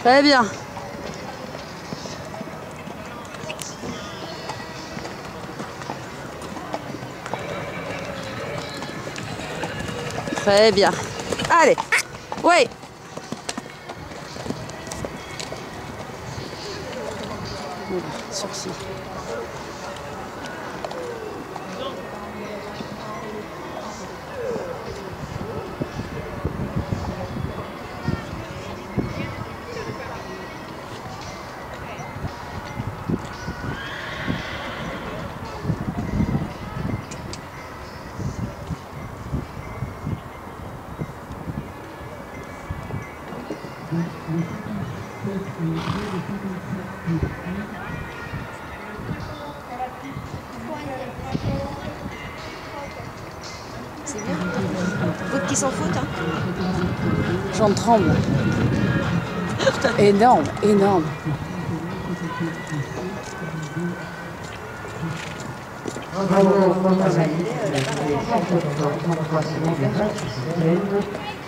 Très bien. Très bien. Allez. Oui. Sourcil. C'est bien. Faut qu'ils s'en foutent, hein. J'en tremble. Énorme, énorme. Bravo,